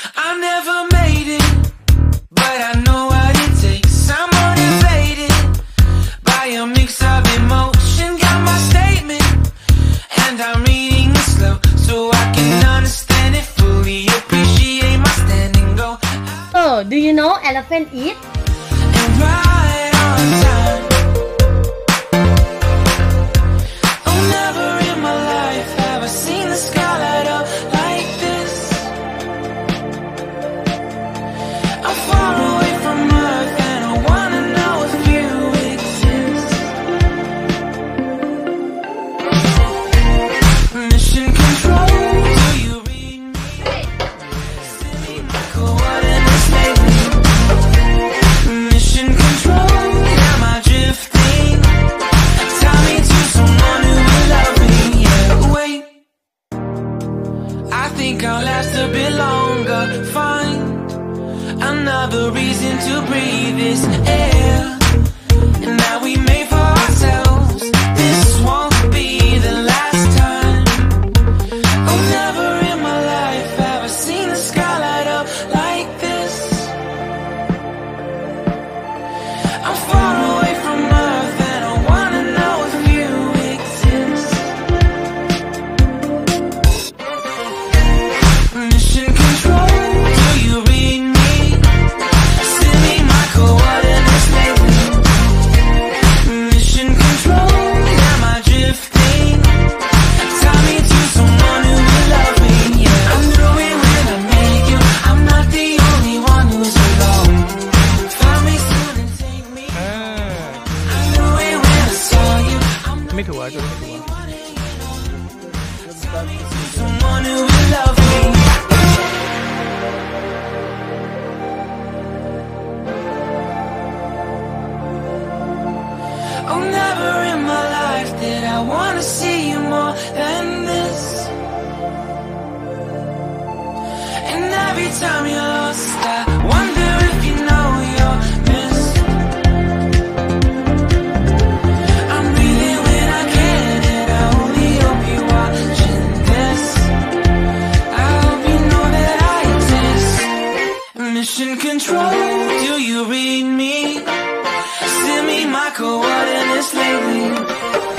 I never made it, but I know what it takes. I'm motivated by a mix of emotion. Got my statement, and I'm reading it slow so I can understand it fully. Appreciate my stand and go. Oh, do you know elephant eat? And right on time. Oh, never in my life have I seen the sky light up like this. I'm far away from Earth and I wanna know if you exist. Mission control, do you read me? Send me my coordinates lately. Mission control, am I drifting? Tie me to someone who will love me. Yeah, wait, I think I'll last a bit longer. Find another reason to breathe this air, and that we made for ourselves. This won't be the last time. Oh, never in my life have I seen the sky light up like this. I'm far away from Earth and I wanna know if you exist. Mission control, do you read me? Send me my coordinates lately. Mission control, am I drifting? Tie me to someone who will love me. Yeah, I knew it when I met you. I'm not the only one who's alone. Find me soon and take me home. I knew it when I saw you. I'm not ไม่ถูกอ่ะจุดไม่ถูกอ่ะ Tie me to someone who will love me. Oh, never in my life did I wanna see you more than this. And every time you're lost, I wonder if you know you're missed. I'm breathing when I can, and I only hope you're watching this. I hope you know that I exist. Mission control, do you read me? Send me my coordinates lately.